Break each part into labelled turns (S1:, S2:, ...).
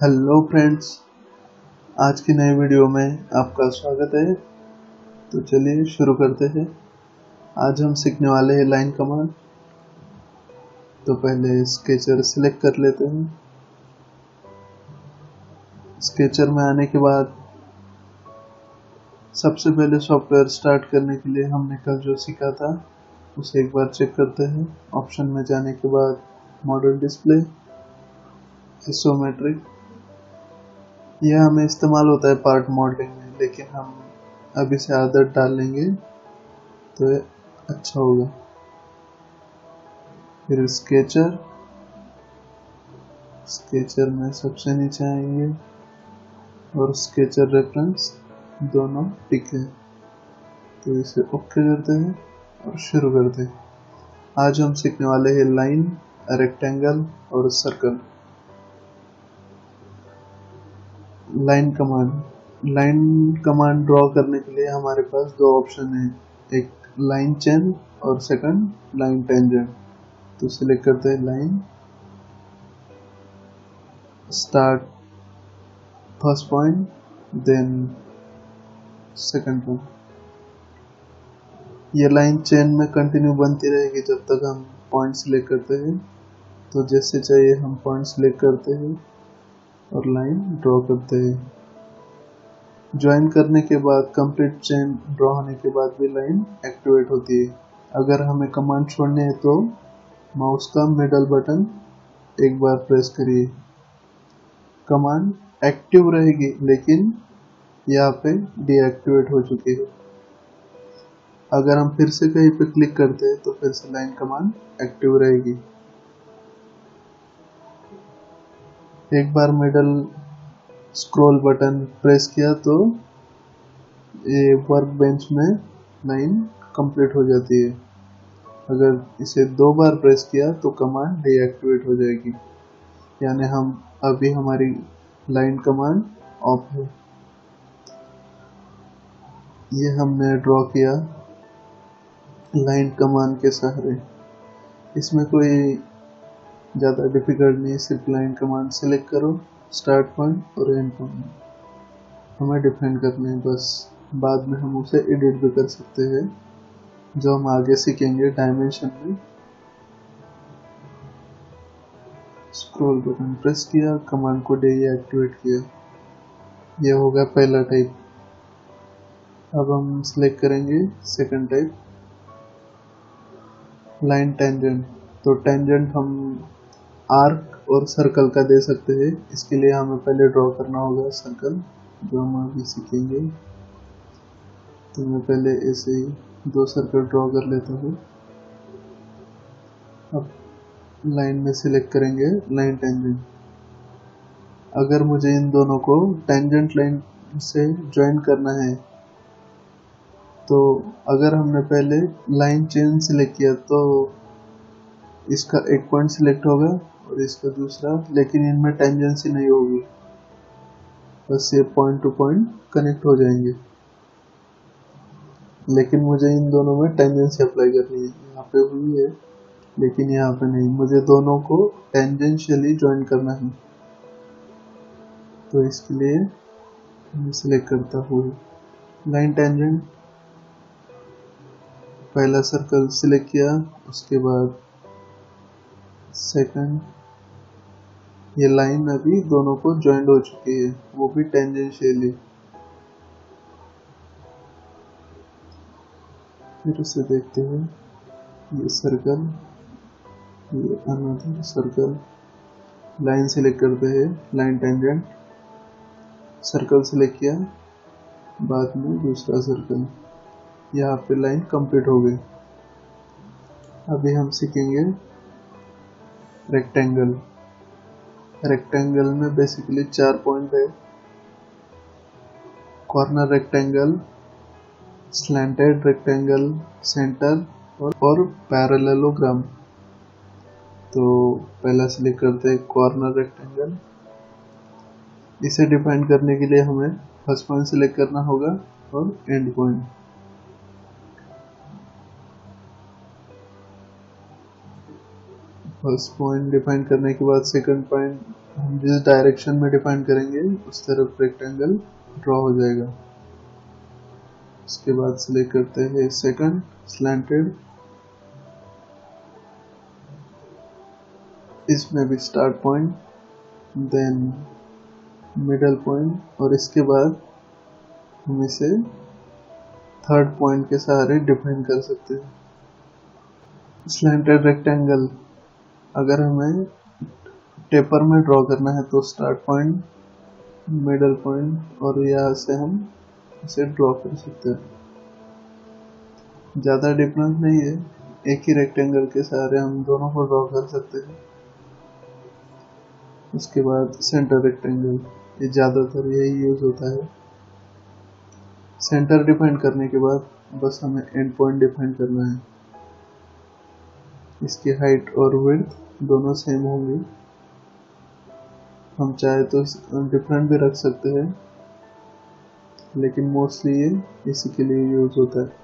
S1: Hello friends, आज की नई वीडियो में आपका स्वागत है। तो चलिए शुरू करते हैं। आज हम सीखने वाले हैं लाइन कमांड। तो पहले स्केचर सिलेक्ट कर लेते हैं। स्केचर में आने के बाद सबसे पहले सॉफ्टवेयर स्टार्ट करने के लिए हमने कल जो सीखा था उसे एक बार चेक करते हैं। ऑप्शन में जाने के बाद मॉडल डिस्प्ले, आइसोमेट्रिक, यह हमें इस्तेमाल होता है पार्ट मॉडलिंग में, लेकिन हम अब इसे आदत डाल लेंगे तो ये अच्छा होगा। फिर स्केचर में सबसे नीचे आएंगे और स्केचर रेफरेंस दोनों टिक है, तो इसे ओके करते हैं और शुरू करते हैं। आज हम सीखने वाले हैं लाइन, रेक्टेंगल और सर्कल। लाइन कमांड ड्रॉ करने के लिए हमारे पास दो ऑप्शन है, एक लाइन चेन और सेकंड लाइन टेंजेंट। तो सिलेक्ट करते हैं line, start first point then second point. ये लाइन चेन में कंटिन्यू बनती रहेगी जब तक हम पॉइंट सिलेक्ट करते हैं। तो जैसे चाहिए हम पॉइंट सिलेक्ट करते हैं और लाइन ड्रॉ करते हैं। ज्वाइन करने के बाद कंप्लीट चेन ड्रॉ होने के बाद भी लाइन एक्टिवेट होती है। अगर हमें कमांड छोड़ने है तो माउस का मिडल बटन एक बार प्रेस करिए। कमांड एक्टिव रहेगी लेकिन यहाँ पे डीएक्टिवेट हो चुकी है। अगर हम फिर से कहीं पे क्लिक करते हैं तो फिर से लाइन कमांड एक्टिव रहेगी। एक बार मिडल स्क्रॉल बटन प्रेस किया तो ये वर्क बेंच में लाइन कंप्लीट हो जाती है। अगर इसे दो बार प्रेस किया तो कमांड डीएक्टिवेट हो जाएगी, यानी हम अभी हमारी लाइन कमांड ऑफ है। ये हमने ड्रॉ किया लाइन कमांड के सहारे। इसमें कोई ज़्यादा डिफिकल्ट नहीं, सिर्फ लाइन कमांड सिलेक्ट करो, स्टार्ट पॉइंट और एंड पॉइंट हमें डिफाइन करने हैं बस। बाद में हम उसे एडिट भी कर सकते हैं, जो हम आगे सीखेंगे डायमेंशन में। स्क्रॉल बटन प्रेस किया, कमांड को डीएक्टिवेट किया। यह होगा पहला टाइप। अब हम सिलेक्ट करेंगे सेकंड टाइप, लाइन टेंजेंट। तो टेंजेंट हम आर्क और सर्कल का दे सकते हैं। इसके लिए हमें पहले ड्रॉ करना होगा सर्कल, जो हम अभी सीखेंगे। तो मैं पहले ऐसे ही दो सर्कल ड्रॉ कर लेता हूँ। अब लाइन में सिलेक्ट करेंगे लाइन टेंजेंट। अगर मुझे इन दोनों को टेंजेंट लाइन से ज्वाइन करना है तो अगर हमने पहले लाइन चेन सिलेक्ट किया तो इसका एक पॉइंट सिलेक्ट होगा और इसका दूसरा, लेकिन इनमें टेंजेंसी नहीं होगी, बस ये पॉइंट टू पॉइंट कनेक्ट हो जाएंगे। लेकिन मुझे इन दोनों में टेंजेंसी अप्लाई करनी है। यहाँ पे हुई है लेकिन यहाँ पे नहीं, मुझे दोनों को टेंजेंशियली ज्वाइन करना है। तो इसके लिए मैं सिलेक्ट करता हूँ लाइन टेंजेंट। पहला सर्कल सिलेक्ट किया, उसके बाद सेकंड। ये लाइन अभी दोनों को ज्वाइंट हो चुकी है, वो भी टेंजेंशियली। फिर उसे देखते हैं, ये सर्कल, ये अनदर सर्कल। लाइन सिलेक्ट करते हैं लाइन टेंजेंट, सर्कल सिलेक्ट किया, बाद में दूसरा सर्कल। यहाँ पे लाइन कंप्लीट हो गई। अभी हम सीखेंगे रेक्टेंगल। रेक्टेंगल में बेसिकली 4 पॉइंट है, corner rectangle, slanted rectangle, centre और पैरेललोग्राम। तो पहला सिलेक्ट करते हैं कॉर्नर रेक्टेंगल। इसे डिफाइन करने के लिए हमें फर्स्ट पॉइंट सिलेक्ट करना होगा और end point. First point define करने के बाद सेकंड पॉइंट हम जिस डायरेक्शन में डिफाइन करेंगे उस तरफ रेक्टेंगल ड्रॉ हो जाएगा। उसके बाद सिलेक्ट करते हैं सेकंड स्लैंटेड, इसमें भी start point, then middle point, और इसके बाद हम इसे थर्ड पॉइंट के सहारे डिफाइन कर सकते हैं। स्लैंटेड रेक्टेंगल अगर हमें टेपर में ड्रॉ करना है तो स्टार्ट पॉइंट, मिडल पॉइंट, और यहाँ से हम इसे ड्रॉ कर सकते हैं। ज़्यादा डिफरेंस नहीं है, एक ही रेक्टेंगल के सहारे हम दोनों को ड्रॉ कर सकते हैं। उसके बाद सेंटर रेक्टेंगल, ये ज़्यादातर यही यूज होता है। सेंटर डिफाइन करने के बाद बस हमें एंड पॉइंट डिफाइन करना है। इसकी हाइट और विड्थ दोनों सेम होंगी। हम चाहे तो डिफरेंट भी रख सकते हैं, लेकिन मोस्टली ये इसी के लिए यूज होता है।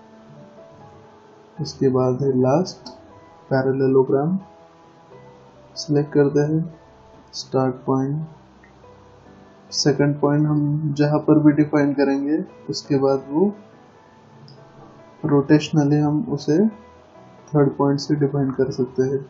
S1: उसके बाद है लास्ट पैरेललोग्राम, सिलेक्ट करते हैं स्टार्ट पॉइंट, सेकंड पॉइंट हम जहां पर भी डिफाइन करेंगे उसके बाद वो रोटेशनली हम उसे थर्ड पॉइंट से डिफाइन कर सकते हैं।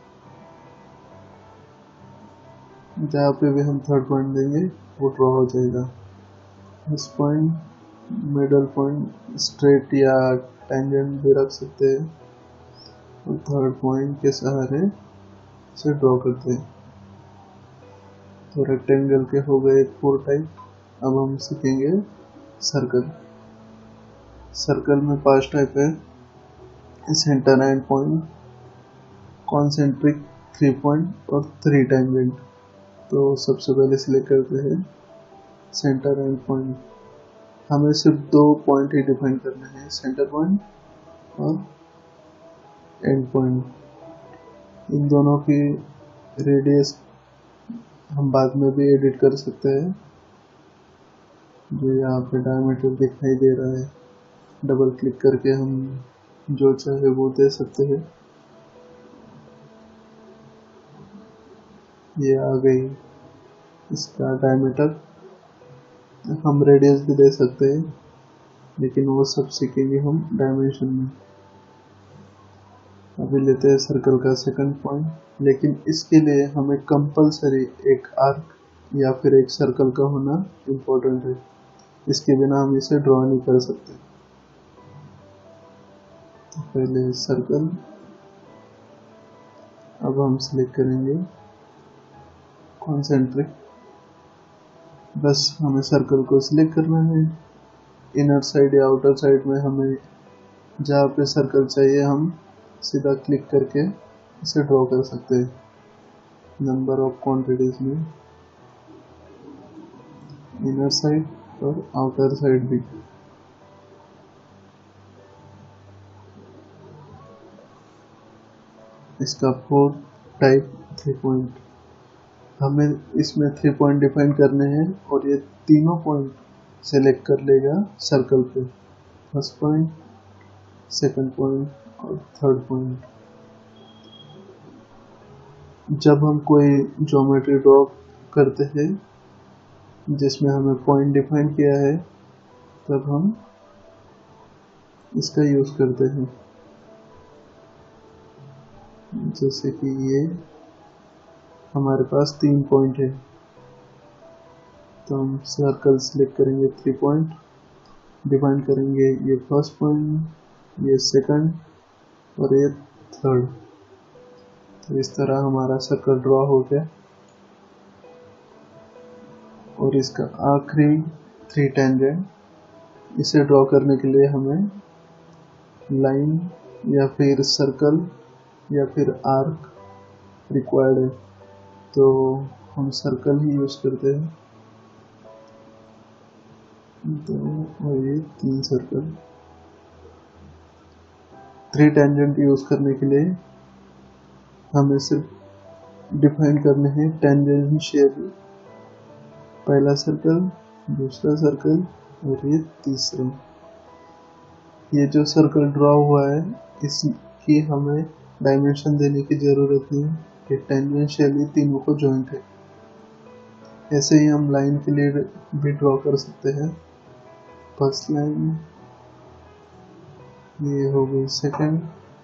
S1: जहाँ पे भी हम थर्ड पॉइंट देंगे वो ड्रॉ हो जाएगा। इस पॉइंट, मिडल पॉइंट, स्ट्रेट या टेंजेंट भी रख सकते हैं, और थर्ड पॉइंट के सहारे से ड्रॉ करते हैं। तो रेक्टेंगल के हो गए 4 टाइप। अब हम सीखेंगे सर्कल। सर्कल में 5 टाइप है, centre end point, concentric, 3 point और 3 टेंजेंट। तो सबसे पहले सिलेक्ट करते हैं सेंटर एंड पॉइंट। हमें सिर्फ 2 पॉइंट ही डिफाइन करने हैं, सेंटर पॉइंट और एंड पॉइंट। इन दोनों की रेडियस हम बाद में भी एडिट कर सकते हैं। जो यहाँ पे डायमीटर दिखाई दे रहा है, डबल क्लिक करके हम जो चाहे वो दे सकते हैं। ये आ गई इसका डायमीटर। हम रेडियस भी दे सकते हैं, लेकिन वो सब सीखेंगे हम डायमेंशन में। अभी लेते हैं सर्कल का सेकंड पॉइंट, लेकिन इसके लिए हमें कंपलसरी एक आर्क या फिर एक सर्कल का होना इम्पोर्टेंट है। इसके बिना हम इसे ड्रॉ नहीं कर सकते। तो पहले सर्कल, अब हम सिलेक्ट करेंगे कॉन्सेंट्रिक। बस हमें सर्कल को सिलेक्ट करना है। इनर साइड या आउटर साइड में हमें जहाँ पे सर्कल चाहिए हम सीधा क्लिक करके इसे ड्रॉ कर सकते हैं। नंबर ऑफ क्वांटिटीज में इनर साइड और आउटर साइड भी। इसका 4 टाइप 3 पॉइंट, हमें इसमें 3 पॉइंट डिफाइन करने हैं और ये तीनों पॉइंट सेलेक्ट कर लेगा सर्कल पे। फर्स्ट पॉइंट, सेकंड पॉइंट और थर्ड पॉइंट। जब हम कोई ज्योमेट्री ड्रॉ करते हैं जिसमें हमें पॉइंट डिफाइन किया है, तब हम इसका यूज करते हैं। जैसे कि ये हमारे पास 3 पॉइंट है, तो हम सर्कल सिलेक्ट करेंगे, 3 पॉइंट डिफाइन करेंगे। ये फर्स्ट पॉइंट, ये सेकंड और ये थर्ड। तो इस तरह हमारा सर्कल ड्रॉ हो गया। और इसका आखिरी 3 टेंजेंट, इसे ड्रॉ करने के लिए हमें लाइन या फिर सर्कल या फिर आर्क रिक्वायर्ड है, तो हम सर्कल ही यूज करते हैं। तो और ये 3 सर्कल। 3 टेंजेंट यूज करने के लिए हमें सिर्फ डिफाइन करने हैं टेंजेंशियल। पहला सर्कल, दूसरा सर्कल और ये तीसरा। ये जो सर्कल ड्रॉ हुआ है इसकी हमें डायमेंशन देने की ज़रूरत नहीं कि टेंजेंशियली तीनों को जॉइंट है। ऐसे ही हम लाइन के लिए भी ड्रॉ कर सकते हैं। फर्स्ट लाइन, ये हो गई सेकंड,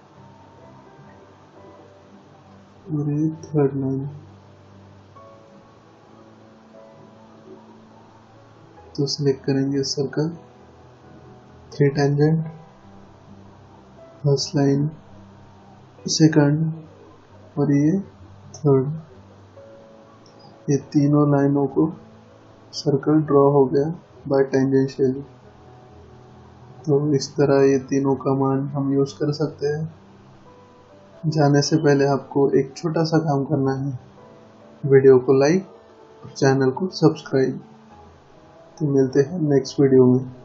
S1: और ये थर्ड लाइन। तो सिलेक्ट करेंगे circle, 3 tangent, first line, second और ये थर्ड। ये तीनों लाइनों को सर्कल ड्रॉ हो गया बाय टेंजेंशियली। तो इस तरह ये तीनों कमांड हम यूज़ कर सकते हैं। जाने से पहले आपको एक छोटा सा काम करना है, वीडियो को लाइक और चैनल को सब्सक्राइब। तो मिलते हैं नेक्स्ट वीडियो में।